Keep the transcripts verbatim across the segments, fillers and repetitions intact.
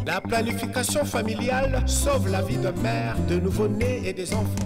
La planification familiale sauve la vie de mère, de nouveau-nés et des enfants.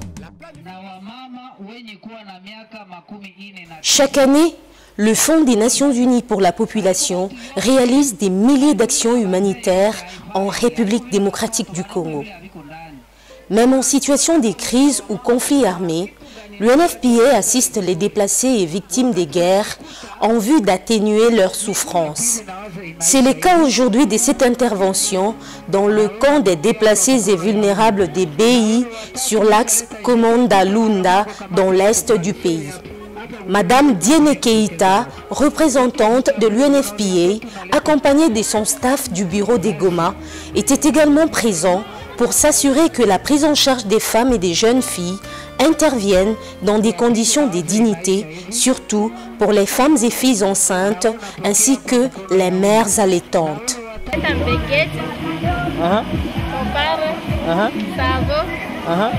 Chaque année, le Fonds des Nations Unies pour la population réalise des milliers d'actions humanitaires en République démocratique du Congo. Même en situation de crise ou conflit armé, l'U N F P A assiste les déplacés et victimes des guerres en vue d'atténuer leurs souffrances. C'est le cas aujourd'hui de cette intervention dans le camp des déplacés et vulnérables des B I sur l'axe Komanda-Lunda dans l'est du pays. Madame Diene Keita, représentante de l'U N F P A, accompagnée de son staff du bureau des Goma, était également présent pour s'assurer que la prise en charge des femmes et des jeunes filles interviennent dans des conditions de dignité, surtout pour les femmes et filles enceintes ainsi que les mères allaitantes. Uh-huh. Uh-huh. Uh-huh.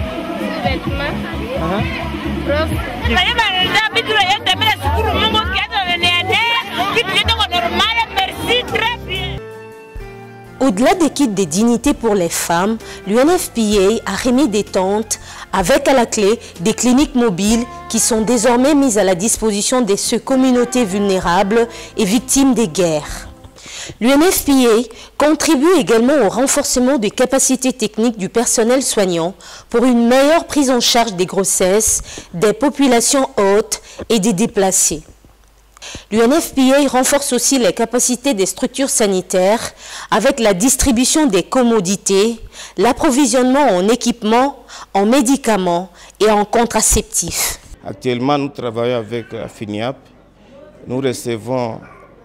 Au-delà des kits de dignité pour les femmes, l'U N F P A a remis des tentes avec à la clé des cliniques mobiles qui sont désormais mises à la disposition de ces communautés vulnérables et victimes des guerres. L'U N F P A contribue également au renforcement des capacités techniques du personnel soignant pour une meilleure prise en charge des grossesses, des populations hautes et des déplacés. L'U N F P A renforce aussi les capacités des structures sanitaires avec la distribution des commodités, l'approvisionnement en équipements, en médicaments et en contraceptifs. Actuellement, nous travaillons avec la FINIAP. Nous recevons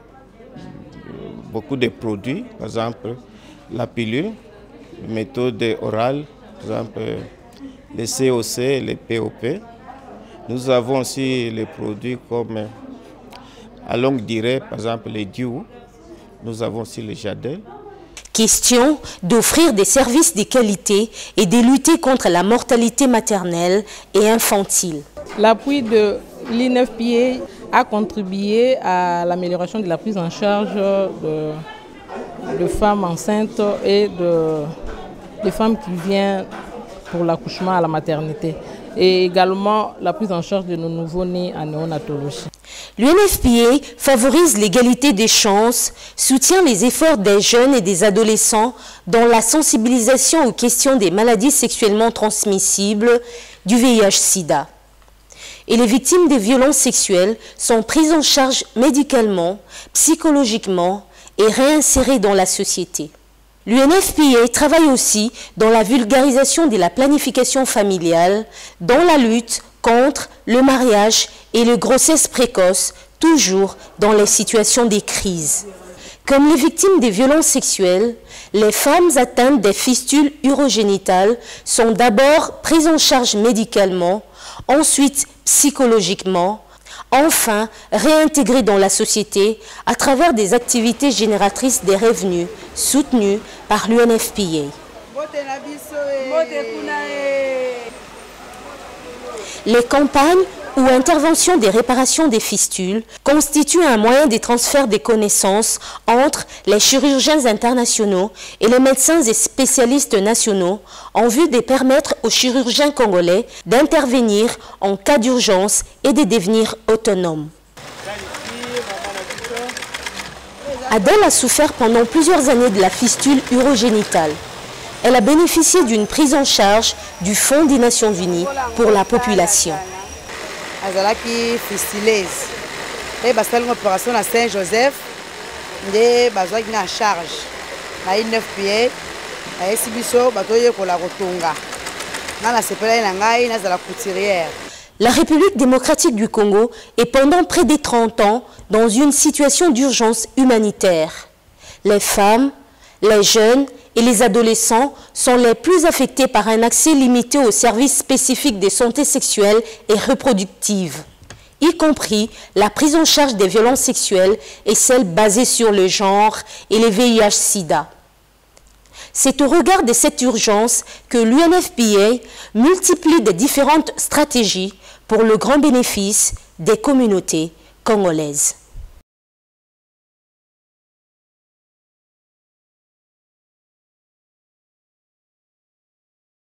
beaucoup de produits, par exemple la pilule, les méthodes orales, par exemple les C O C, les P O P. Nous avons aussi les produits comme à longue durée, par exemple les D I U. Nous avons aussi les Jadel. Question d'offrir des services de qualité et de lutter contre la mortalité maternelle et infantile. L'appui de l'U N F P A a contribué à l'amélioration de la prise en charge de, de femmes enceintes et de, de femmes qui viennent pour l'accouchement à la maternité. Et également la prise en charge de nos nouveaux-nés en néonatologie. L'U N F P A favorise l'égalité des chances, soutient les efforts des jeunes et des adolescents dans la sensibilisation aux questions des maladies sexuellement transmissibles, du V I H sida. Et les victimes des violences sexuelles sont prises en charge médicalement, psychologiquement et réinsérées dans la société. L'U N F P A travaille aussi dans la vulgarisation de la planification familiale, dans la lutte contre le mariage et les grossesses précoces, toujours dans les situations de crise. Comme les victimes des violences sexuelles, les femmes atteintes des fistules urogénitales sont d'abord prises en charge médicalement, ensuite psychologiquement, enfin réintégrées dans la société à travers des activités génératrices des revenus soutenues par l'U N F P A. Les campagnes ou interventions des réparations des fistules constituent un moyen de transfert des connaissances entre les chirurgiens internationaux et les médecins et spécialistes nationaux en vue de permettre aux chirurgiens congolais d'intervenir en cas d'urgence et de devenir autonomes. Adèle a souffert pendant plusieurs années de la fistule urogénitale. Elle a bénéficié d'une prise en charge du Fonds des Nations Unies pour la population. Azalaki fistuleuse. Et basali une opération à Saint-Joseph, ndé bazwaki na charge. Na U N F P A, na esibiso batoye ko la rotonga. Na la sepela na ngai na zala couturière. La République démocratique du Congo est pendant près de trente ans dans une situation d'urgence humanitaire. Les femmes, les jeunes et les adolescents sont les plus affectés par un accès limité aux services spécifiques de santé sexuelle et reproductive, y compris la prise en charge des violences sexuelles et celles basées sur le genre et les V I H sida. C'est au regard de cette urgence que l'U N F P A multiplie des différentes stratégies pour le grand bénéfice des communautés congolaises.